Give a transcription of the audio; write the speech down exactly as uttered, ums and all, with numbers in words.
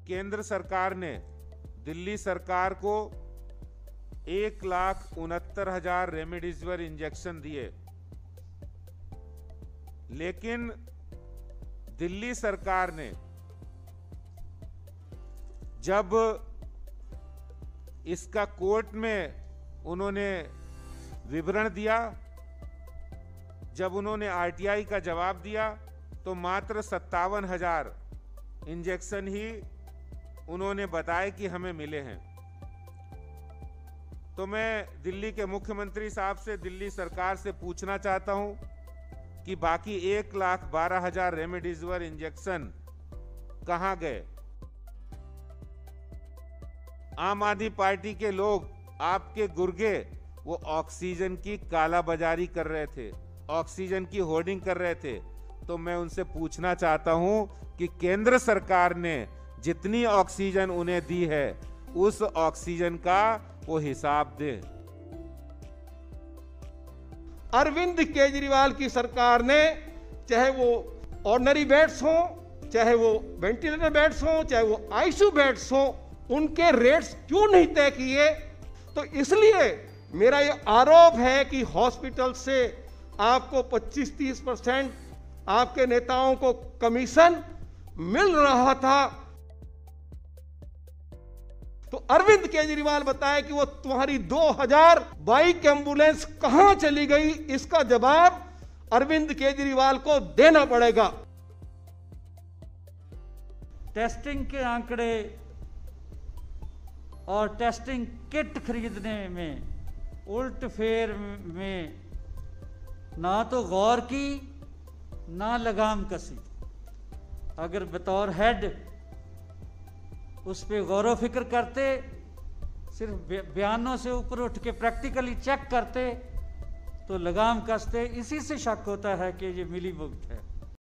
केंद्र सरकार ने दिल्ली सरकार को एक लाख उनहत्तर हजार रेमडेसिविर इंजेक्शन दिए, लेकिन दिल्ली सरकार ने जब इसका कोर्ट में उन्होंने विवरण दिया, जब उन्होंने आरटीआई का जवाब दिया, तो मात्र सत्तावन हजार इंजेक्शन ही उन्होंने बताए कि हमें मिले हैं। तो मैं दिल्ली के मुख्यमंत्री साहब से, दिल्ली सरकार से पूछना चाहता हूं कि बाकी एक लाख बारह हजार रेमडेसिविर इंजेक्शन कहां गए? आम आदमी पार्टी के लोग, आपके गुर्गे, वो ऑक्सीजन की कालाबाजारी कर रहे थे, ऑक्सीजन की होर्डिंग कर रहे थे। तो मैं उनसे पूछना चाहता हूं कि केंद्र सरकार ने जितनी ऑक्सीजन उन्हें दी है, उस ऑक्सीजन का वो हिसाब दे। अरविंद केजरीवाल की सरकार ने, चाहे वो ऑर्डिनरी बेड्स हो, चाहे वो वेंटिलेटर बेड्स हो, चाहे वो आईसीयू बेड्स हो, उनके रेट्स क्यों नहीं तय किए? तो इसलिए मेरा ये आरोप है कि हॉस्पिटल से आपको पच्चीस तीस परसेंट आपके नेताओं को कमीशन मिल रहा था। तो अरविंद केजरीवाल बताए कि वो तुम्हारी दो हज़ार बाइक एम्बुलेंस कहां चली गई, इसका जवाब अरविंद केजरीवाल को देना पड़ेगा। टेस्टिंग के आंकड़े और टेस्टिंग किट खरीदने में उल्ट फेर में ना तो गौर की ना लगाम कसी। अगर बतौर हेड उस पर गौर फिक्र करते, सिर्फ बयानों से ऊपर उठ के प्रैक्टिकली चेक करते, तो लगाम कसते। इसी से शक होता है कि ये मिली भुगत है।